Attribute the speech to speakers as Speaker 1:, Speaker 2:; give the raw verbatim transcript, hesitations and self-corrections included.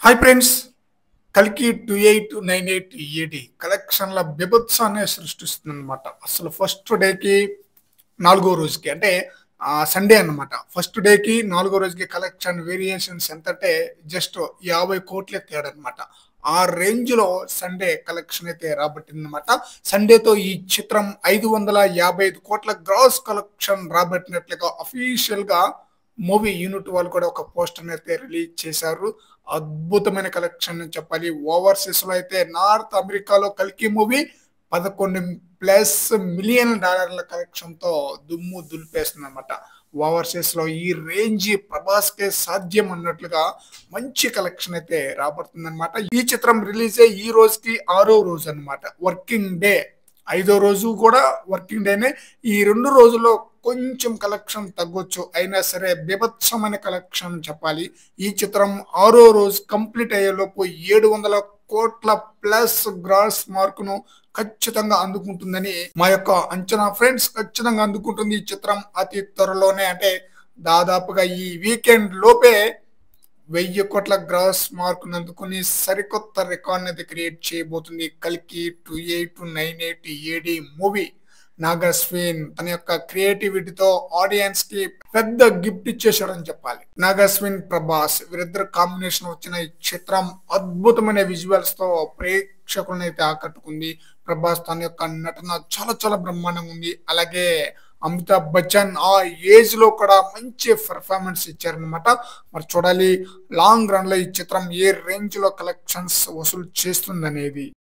Speaker 1: Hi friends, కల్కి two eight nine eight AD కలెక్షన్ల బిభత్సాన్ని సృష్టిస్తుందన్నమాట. అసలు ఫస్ట్ డేకి నాలుగో రోజుకి అంటే ఆ సండే అన్నమాట. ఫస్ట్ డేకి నాలుగో రోజుకి కలెక్షన్ వేరియేషన్స్ ఎంత అంటే జస్ట్ యాభై కోట్లే తేడా అనమాట. ఆ రేంజ్ లో సండే కలెక్షన్ అయితే రాబట్టిందనమాట. సండేతో ఈ చిత్రం ఐదు వందల యాభై ఐదు కోట్ల గ్రాస్ కలెక్షన్ రాబట్టినట్లుగా అఫీషియల్ గా మూవీ యూనిట్ వాళ్ళు కూడా ఒక పోస్టర్ అయితే రిలీజ్ చేశారు. అద్భుతమైన కలెక్షన్ అని చెప్పాలి. ఓవర్సీస్ లో అయితే నార్త్ అమెరికాలో కల్కి మూవీ పదకొండు ప్లస్ మిలియన్ డాలర్ల కలెక్షన్ తో దుమ్ము దులిపేస్తుంది అనమాట. ఓవర్సీస్ లో ఈ రేంజ్ ప్రభాస్ కే సాధ్యం అన్నట్లుగా మంచి కలెక్షన్ అయితే రాబడుతుంది అనమాట. ఈ చిత్రం రిలీజ్ అయ్యి ఈ రోజుకి ఆరో రోజు అన్నమాట. వర్కింగ్ డే ఐదో రోజు కూడా వర్కింగ్ డేనే. ఈ రెండు రోజుల్లో కొంచెం కలెక్షన్ తగ్గొచ్చు, అయినా సరే బీభత్సమైన కలెక్షన్ చెప్పాలి. ఈ చిత్రం ఆరో రోజు కంప్లీట్ అయ్యేలోపు ఏడు వందల కోట్ల ప్లస్ గ్రాస్ మార్కును ఖచ్చితంగా అందుకుంటుందని మా యొక్క అంచనా ఫ్రెండ్స్. ఖచ్చితంగా అందుకుంటుంది ఈ చిత్రం అతి త్వరలోనే, అంటే దాదాపుగా ఈ వీకెండ్ లోపే వెయ్యి కోట్ల గ్రాస్ మార్కును అందుకుని సరికొత్త రికార్డ్ అయితే క్రియేట్ చేయబోతుంది కల్కి two eight nine eight AD movie. Nag Ashwin తన యొక్క క్రియేటివిటీతో ఆడియన్స్ కి పెద్ద గిఫ్ట్ ఇచ్చేసాడని చెప్పాలి. నాగ్ అశ్విన్ ప్రభాస్ వీరిద్దరు కాంబినేషన్ వచ్చిన ఈ చిత్రం అద్భుతమైన విజువల్స్ తో ప్రేక్షకులను అయితే ఆకట్టుకుంది. ప్రభాస్ తన యొక్క నటన చాలా చాలా బ్రహ్మాండంగా ఉంది. అలాగే అమితాబ్ బచ్చన్ ఆ ఏజ్ లో కూడా మంచి పర్ఫార్మెన్స్ ఇచ్చారనమాట. మరి చూడాలి లాంగ్ రన్ లో ఈ చిత్రం ఏ రేంజ్ లో కలెక్షన్స్ వసూలు చేస్తుంది అనేది.